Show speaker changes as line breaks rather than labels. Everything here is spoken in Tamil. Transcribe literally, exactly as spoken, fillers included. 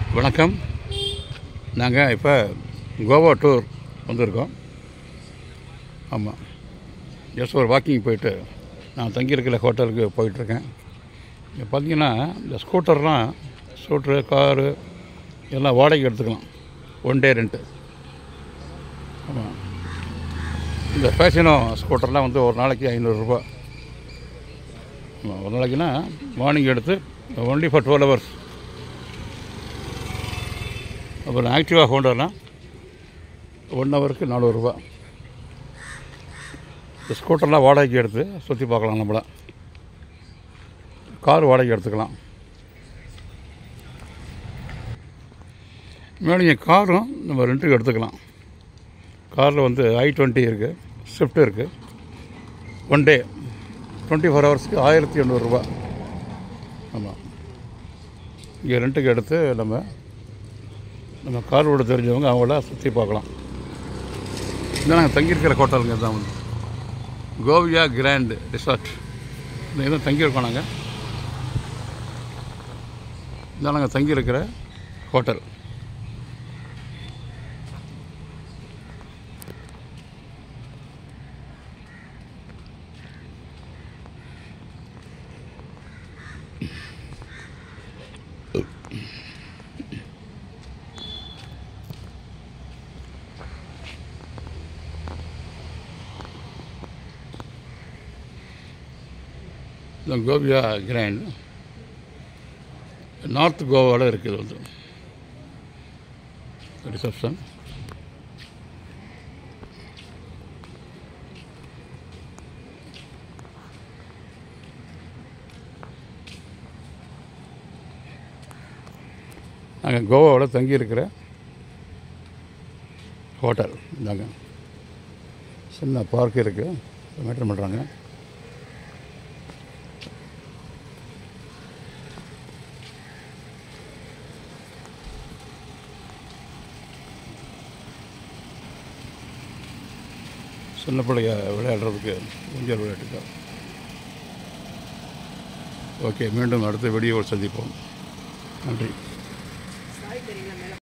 வணக்கம். நாங்கள் இப்போ கோவா டூர் வந்திருக்கோம். ஆமாம், ஜஸ்ட் ஒரு வாக்கிங் போயிட்டு நான் தங்கியிருக்கிற ஹோட்டலுக்கு போயிட்டுருக்கேன். இங்கே பார்த்தீங்கன்னா இந்த ஸ்கூட்டர்லாம் ஸ்கூட்ரு காரு எல்லாம் வாடகைக்கு எடுத்துக்கலாம், ஒன் டே ரெண்ட்டு. ஆமாம், இந்த ஃபேஷனோ ஸ்கூட்டர்லாம் வந்து ஒரு நாளைக்கு ஐநூறுரூபா. ஆமாம், ஒரு நாளைக்குன்னா மார்னிங் எடுத்து ஒன்லி ஃபார் டுவெல் ஹவர்ஸ். அப்புறம் ஆக்டிவா ஹோண்டர்லாம் ஒன் ஹவருக்கு நானூறுரூவா. இந்த ஸ்கூட்டர்லாம் வாடகைக்கு எடுத்து சுற்றி பார்க்கலாம். நம்மள கார் வாடகைக்கு எடுத்துக்கலாம். மேலும் இங்கே காரும் நம்ம ரெண்ட்டுக்கு எடுத்துக்கலாம். காரில் வந்து ஐ டுவெண்ட்டி இருக்குது, ஸ்விஃப்ட் இருக்குது. ஒன் டே டுவெண்ட்டி ஃபோர் ஹவர்ஸ்க்கு ஆயிரத்தி எண்ணூறுரூவா. ஆமாம், இங்கே ரெண்ட்டுக்கு எடுத்து நம்ம நம்ம கார் ஓட தெரிஞ்சவங்க அவங்கள சுற்றி பார்க்கலாம். இதான் நாங்கள் தங்கியிருக்கிற ஹோட்டலுங்க தான் வந்து கோவியா கிராண்ட் ரிசார்ட். இந்த இதான் தங்கியிருக்கோம் நாங்கள். இதான் நாங்கள் தங்கியிருக்கிற ஹோட்டல். இந்த கோவியா கிராண்ட் நார்த் கோவாவில் இருக்குது வந்து ரிசப்ஷன். நாங்கள் கோவாவில் தங்கியிருக்கிற ஹோட்டல். இந்தாங்க சின்ன பார்க் இருக்குது, மெயின்டைன் பண்ணுறாங்க. சின்ன பிள்ளைய விளையாடுறதுக்கு ஊஞ்சல் விளையாட்டுக்கா. ஓகே, மீண்டும் அடுத்த வீடியோவில் சந்திப்போம். நன்றி.